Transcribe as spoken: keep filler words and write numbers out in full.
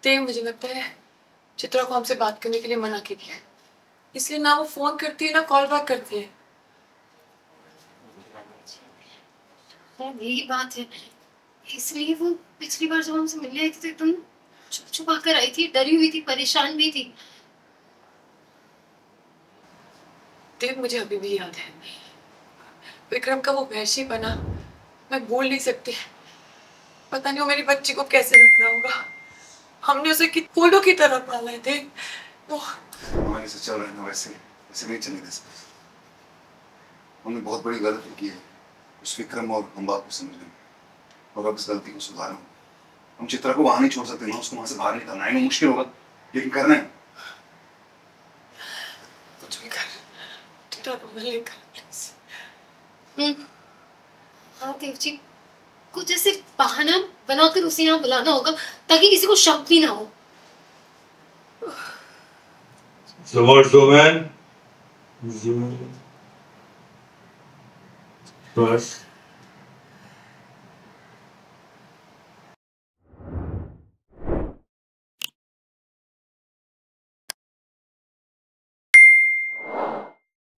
देव, मुझे लगता है चित्रा को हमसे बात करने के लिए मना की है, इसलिए ना वो फोन करती है ना कॉल बैक करती है। यही बात है, इसलिए वो पिछली बार जब हमसे मिलने आई थी तो एकदम छुप छुपा कर आई थी, डरी हुई थी, परेशान भी थी। देव, मुझे अभी भी याद है विक्रम का वो वैशी बना, मैं बोल नहीं सकती। पता नहीं वो मेरी बच्ची को कैसे रख रहा होगा। हमने उसे कि फूलों की तरह पाला है देव। वो हमारे से चल रहे हैं वैसे वैसे नहीं चलेगा सब। हमने बहुत बड़ी गलती की है उस विक्रम और हम बात को समझने, और अब इस गलती को सुधारना। हम चित्रा को वहां नहीं छोड़ सकते ना, उसको वहां से बाहर निकालना है। मुश्किल होगा लेकिन करना है। कुछ भी कर, चित्रा को मिलने का प्लीज। हम्म, हाँ देव जी, कुछ ऐसे बहाना बनाकर उसे यहाँ बुलाना होगा ताकि किसी को शक भी ना हो। So what's the man? First.